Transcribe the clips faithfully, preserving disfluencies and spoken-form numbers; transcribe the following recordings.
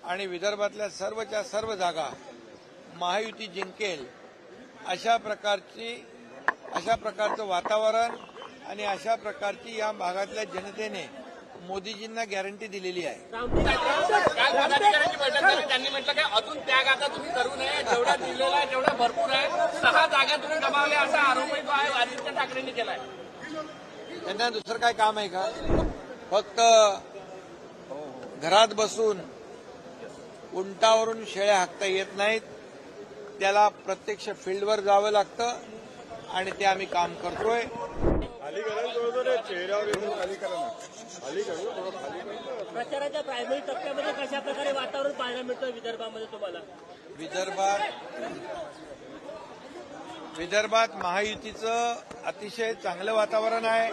आणि विदर्भातल्या सर्वच्या सर्व जागा महायुती जिंकेल अशा प्रकारची अशा प्रकारचं वातावरण आणि अशा प्रकारची या भागातल्या जनतेने मोदीजींना गॅरंटी दिलेली आहे. काल पदाधिकाऱ्यांची बैठक झाली, त्यांनी म्हटलं की अजून त्याग आता तुम्ही करू नये, जेवढा दिलेला आहे तेवढा भरपूर आहे. सहा जागा तुम्ही गमावल्या असा आरोपही जो आहे आदित्य ठाकरेंनी केलाय. त्यांना दुसरं काय काम आहे का? फक्त घरात बसून उंटावरून शेळ्या हाकता येत नाहीत. त्याला प्रत्यक्ष फील्डवर जावं लागतं आणि ते आम्ही काम करतोय. प्रचाराच्या प्रायमरी टप्प्यामध्ये कशा प्रकारे वातावरण पाहायला मिळतं विदर्भामध्ये तुम्हाला? विदर्भात विदर्भात महायुतीचं अतिशय चांगलं वातावरण आहे.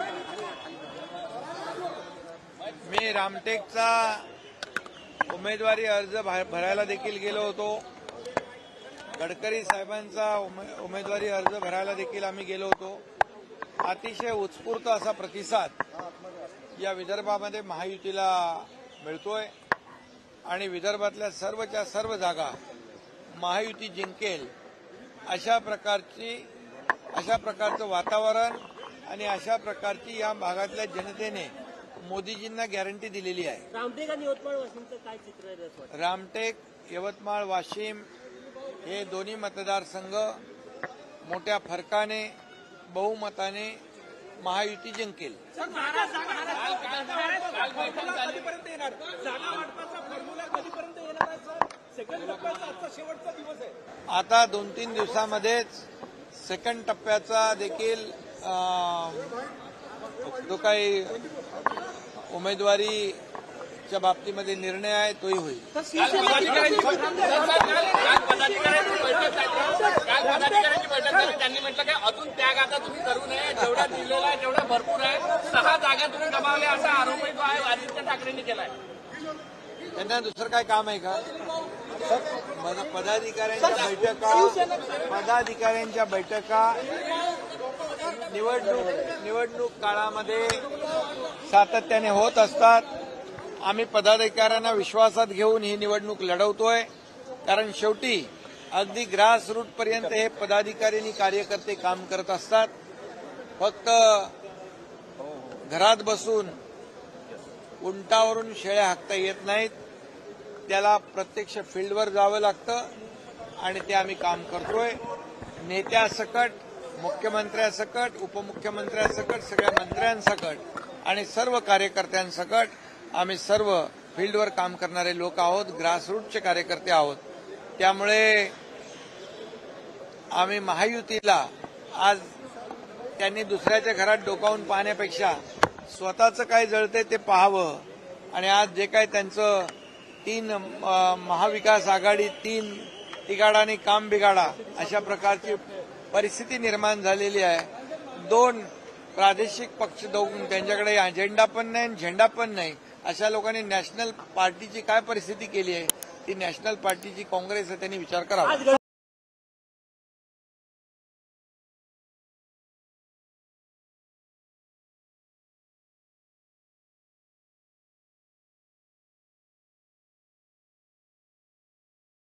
मी रामटेकचा उमेदवारी अर्ज भरायला देखील गेलो होतो. गडकरी साहेबांचा उमेदवारी अर्ज भरायला देखील आम्ही गेलो होतो. अतिशय उत्स्फूर्त असा प्रतिसाद या विदर्भामध्ये महायुतीला मिळतोय आणि विदर्भातल्या सर्वच्या सर्व जागा महायुती जिंकेल अशा प्रकारची अशा प्रकारचं वातावरण आणि अशा प्रकारची या भागातल्या जनतेने मोदीजींना गॅरंटी दिलेली आहे. रामटेक आणि यवतमाळ वाशिमचं काय चित्र आहे? रामटेक, यवतमाळ, वाशिम हे दोन्ही मतदारसंघ मोठ्या फरकाने बहुमताने महायुती जिंकेल. आता दोन तीन दिवसामध्येच सेकंड टप्प्याचा देखील जो काही उमेदवारीच्या बाबतीमध्ये निर्णय आहे तोही होईल. पदाधिकाऱ्यांची बैठक झाली, त्यांनी म्हटलं की अजून त्याग आता तुम्ही करू नये, जेवढा दिलेला आहे तेवढा भरपूर आहे. सहा जागा तुम्ही गमावल्या असा आरोपही जो आहे आदित्य ठाकरेंनी केलाय. त्यांना दुसरं काय काम आहे का? पदाधिकाऱ्यांच्या बैठका पदाधिकाऱ्यांच्या बैठका निवडणूक निवडणूक काळामध्ये सातत्याने होत असतात. आम्ही पदाधिकाऱ्यांना विश्वासात घेऊन ही निवडणूक लढवतोय. कारण शेवटी अगदी ग्रासरूट पर्यंत हे पदाधिकारी आणि कार्यकर्ते काम करत असतात. फक्त घरात बसून उंटावरून शेळ्या हाकता येत नाहीत. त्याला प्रत्यक्ष फील्डवर जावं लागतं आणि ते आम्ही काम करतोय. नेत्यासकट, मुख्यमंत्र्यासकट, उपमुख्यमंत्र्यासकट, सगळ्या मंत्र्यांसकट आणि सर्व कार्यकर्त्यांसकट आम्ही सर्व फील्डवर काम करणारे लोक आहोत, ग्रासरूटचे कार्यकर्ते आहोत. त्यामुळे आम्ही महायुतीला आज त्यांनी दुसऱ्याच्या घरात डोकावून पाहण्यापेक्षा स्वतःचं काय जळते ते पाहावं आणि आज जे काय त्यांचं तीन महाविकास आघाडी तीन तिघाडाने काम बिघाडा अशा प्रकारची परिस्थिती निर्माण झालेली आहे. दोन प्रादेशिक पक्ष दोन त्यांच्याकडे अजेंडा पण नाही झेंडा पण नाही अशा लोकांनी नॅशनल पार्टीची काय परिस्थिती केली आहे ती नॅशनल पार्टीची काँग्रेस आहे त्यांनी विचार करावा.